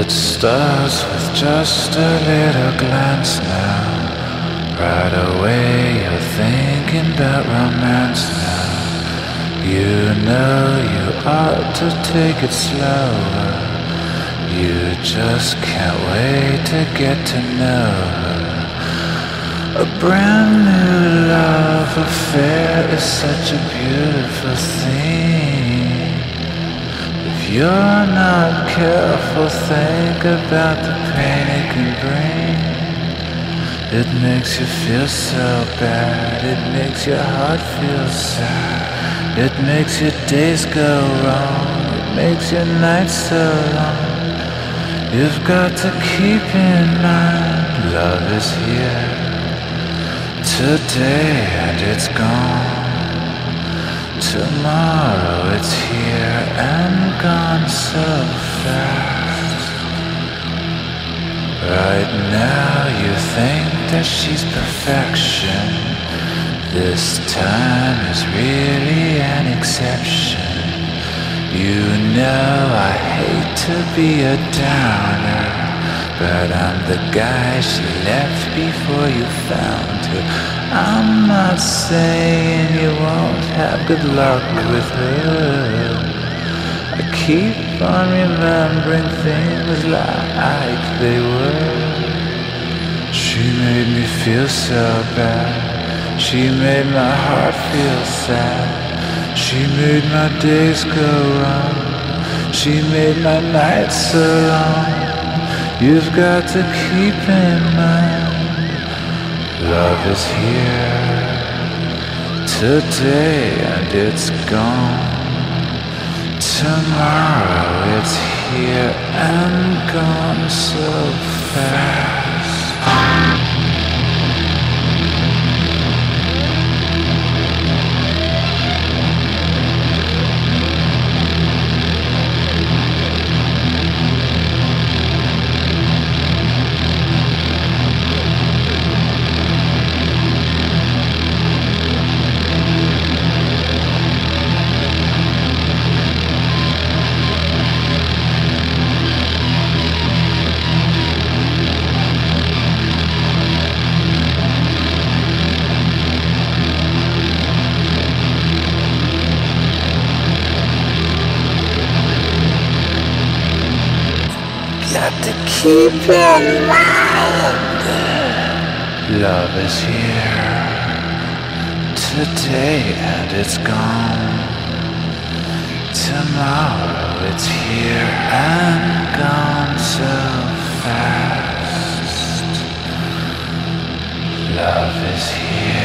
It starts with just a little glance now. Right away you're thinking about romance now. You know you ought to take it slower. You just can't wait to get to know her. A brand new love affair is such a beautiful thing. If you're not careful, think about the pain it can bring. It makes you feel so bad, it makes your heart feel sad. It makes your days go wrong, it makes your nights so long. You've got to keep in mind, love is here today and it's gone. Tomorrow it's here and gone so fast. Right now you think that she's perfection. This time is really an exception. You know I hate to be a downer, but I'm the guy she left before you found her. I'm not saying you won't have good luck with her. I keep on remembering things like they were. She made me feel so bad. She made my heart feel sad. She made my days go wrong. She made my nights so long. You've got to keep in mind, love is here today and it's gone. Tomorrow it's here and gone so fast. Got to keep in mind, love is here today and it's gone. Tomorrow it's here and gone so fast. Love is here.